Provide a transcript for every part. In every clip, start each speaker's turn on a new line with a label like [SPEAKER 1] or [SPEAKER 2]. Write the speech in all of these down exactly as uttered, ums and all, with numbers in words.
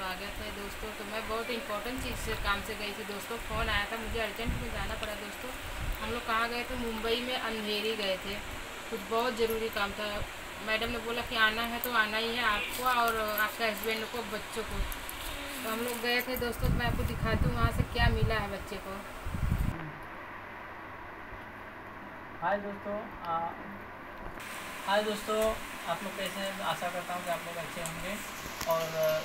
[SPEAKER 1] आ गया था दोस्तों। तो मैं बहुत इंपॉर्टेंट चीज़ से काम से गई थी दोस्तों, फ़ोन आया था मुझे, अर्जेंट में जाना पड़ा दोस्तों। हम लोग कहाँ गए थे? मुंबई में अंधेरी गए थे, कुछ बहुत ज़रूरी काम था। मैडम ने बोला कि आना है तो आना ही है आपको और आपके हस्बैंड को, बच्चों को। तो हम लोग गए थे दोस्तों, मैं आपको दिखाती हूँ वहाँ से क्या मिला है बच्चे को।
[SPEAKER 2] हाय दोस्तों, हाय दोस्तों, आप लोग कैसे हैं? आशा करता हूँ कि आप लोग अच्छे होंगे। और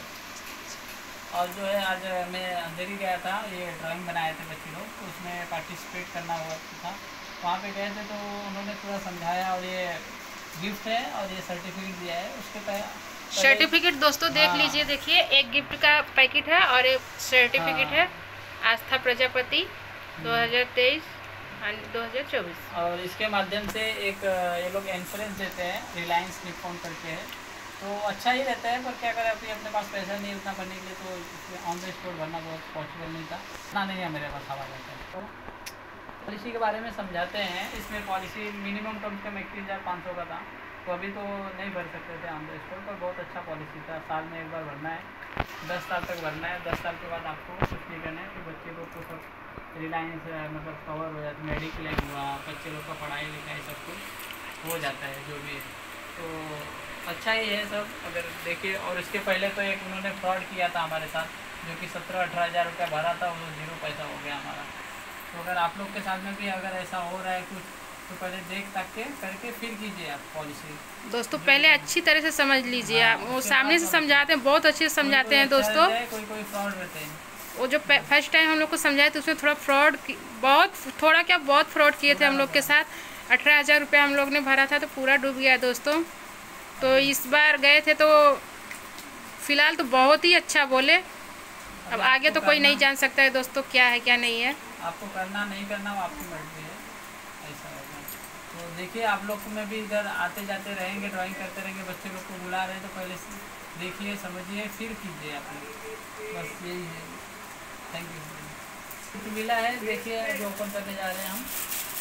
[SPEAKER 2] और जो है, आज मैं अंधेरी गया था, ये ड्राइंग बनाए थे बच्चे लोग, तो उसमें पार्टिसिपेट करना हुआ था। वहाँ पे गए थे तो उन्होंने पूरा समझाया, और ये गिफ्ट है और ये सर्टिफिकेट दिया है उसके पहले।
[SPEAKER 1] सर्टिफिकेट दोस्तों देख
[SPEAKER 2] हाँ,
[SPEAKER 1] लीजिए, देखिए एक गिफ्ट का पैकेट है और एक सर्टिफिकेट
[SPEAKER 2] हाँ,
[SPEAKER 1] है। आस्था प्रजापति दो हज़ार तेईस दो हज़ार चौबीस।
[SPEAKER 2] और इसके माध्यम से एक ये लोग इंश्योरेंस देते हैं, रिलायंस निप्पॉन करके है, तो अच्छा ही रहता है। पर क्या करें, अभी अपने पास पैसा नहीं उतना भरने के लिए, तो इसमें ऑन द स्पॉट भरना बहुत पॉसिबल नहीं था, इतना नहीं है मेरे पास हवा जाता है। तो पॉलिसी के बारे में समझाते हैं। इसमें पॉलिसी मिनिमम कम से कम इक्कीस हज़ार पाँच सौ का था, तो अभी तो नहीं भर सकते थे ऑन द स्पॉट, पर बहुत अच्छा पॉलिसी था। साल में एक बार भरना है, दस साल तक भरना है। दस साल के बाद आपको कुछ नहीं करना है, कि बच्चे लोग को सब रिलायंस मतलब कवर हो जाता है, मेडिक्लेम हुआ, बच्चे लोग का पढ़ाई लिखाई सब कुछ हो जाता है जो भी है। तो अच्छा ही है सब, अगर देखिए। और इसके पहले तो एक उन्होंने फ्रॉड किया था हमारे साथ, जो कि सत्रह अठारह हज़ार रुपया भरा था, वो जीरो पैसा हो गया हमारा। तो अगर आप लोग के साथ में भी अगर ऐसा हो रहा है कुछ, तो पहले देख तक के करके फिर कीजिए आप पॉलिसी
[SPEAKER 1] दोस्तों पहले अच्छी तरह से समझ लीजिए
[SPEAKER 2] हाँ,
[SPEAKER 1] आप, वो
[SPEAKER 2] उसके
[SPEAKER 1] सामने
[SPEAKER 2] बाद
[SPEAKER 1] से
[SPEAKER 2] पॉलिसी
[SPEAKER 1] समझाते हैं, बहुत अच्छे से
[SPEAKER 2] कोई
[SPEAKER 1] समझाते
[SPEAKER 2] कोई
[SPEAKER 1] हैं
[SPEAKER 2] अच्छा
[SPEAKER 1] दोस्तों।
[SPEAKER 2] रहता है, कोई कोई फ्रॉड रहते हैं।
[SPEAKER 1] वो जो फर्स्ट टाइम हम लोग को समझाए तो उसमें थोड़ा फ्रॉड, बहुत थोड़ा क्या बहुत फ्रॉड किए थे हम लोग के साथ। अठारह हज़ार रुपया हम लोग ने भरा था तो पूरा डूब गया दोस्तों। तो इस बार गए थे तो फिलहाल तो बहुत ही अच्छा बोले। अब आगे तो कोई नहीं जान सकता है दोस्तों क्या है क्या नहीं है।
[SPEAKER 2] आपको करना नहीं करना वो आपकी मर्जी है, ऐसा होगा। तो देखिए, आप लोग में भी इधर आते जाते रहेंगे, ड्राइंग करते रहेंगे, बच्चे लोग को बुला रहे हैं, तो पहले देखिए समझिए फिर कीजिए आप लोग, बस यही है। Thank you. कुछ मिला है, देखिए जो ओपन करने जा रहे हैं हम।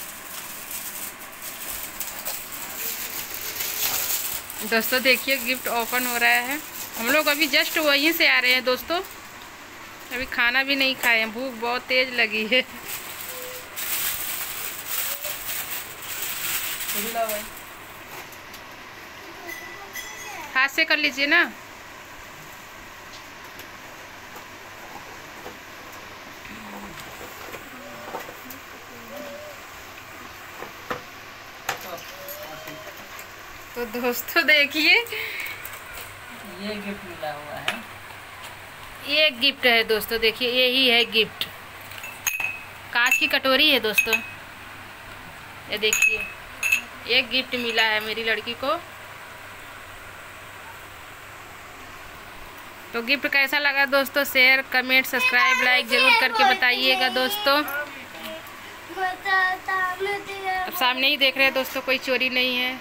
[SPEAKER 1] दोस्तों देखिए गिफ्ट ओपन हो रहा है। हम लोग अभी जस्ट वहीं से आ रहे हैं दोस्तों, अभी खाना भी नहीं खाए हैं, भूख बहुत तेज लगी है। हाथ से कर लीजिए ना। तो दोस्तों देखिए
[SPEAKER 2] ये गिफ्ट मिला हुआ है,
[SPEAKER 1] ये गिफ्ट है दोस्तों, देखिए यही है गिफ्ट। कांच की कटोरी है दोस्तों, ये देखिए एक गिफ्ट मिला है मेरी लड़की को। तो गिफ्ट कैसा लगा दोस्तों? शेयर कमेंट सब्सक्राइब लाइक जरूर करके बताइएगा दोस्तों। अब सामने ही देख रहे हैं दोस्तों, कोई चोरी नहीं है।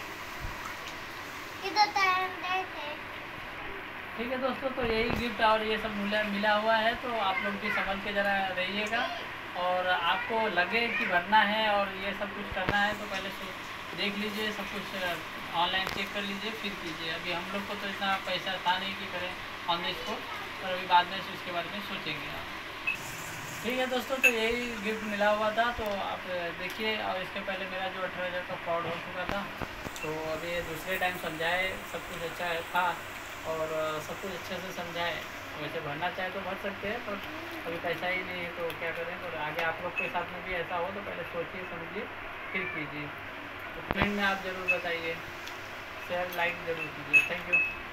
[SPEAKER 2] ठीक है दोस्तों। तो यही गिफ्ट और ये सब मिला मिला हुआ है, तो आप लोग भी समझ के ज़रा रहिएगा। और आपको लगे कि भरना है और ये सब कुछ करना है, तो पहले देख लीजिए, सब कुछ ऑनलाइन चेक कर लीजिए फिर कीजिए। अभी हम लोग को तो इतना पैसा था नहीं कि करें ऑन द स्पॉट, पर अभी बाद में इसके बारे में सोचेंगे आप। ठीक है दोस्तों, तो यही गिफ्ट मिला हुआ था, तो आप देखिए। और इसके पहले मेरा जो अठारह हज़ार का फ्रॉड हो चुका था, तो अभी दूसरे टाइम समझाए, सब कुछ अच्छा था और सब कुछ अच्छे से समझाए। वैसे भरना चाहे तो भर सकते हैं, पर अभी पैसा ही नहीं है तो क्या करें। और आगे आप लोग के साथ में भी ऐसा हो तो पहले सोचिए समझिए फिर कीजिए। तो कमेंट में आप ज़रूर बताइए, शेयर लाइक ज़रूर कीजिए। Thank you.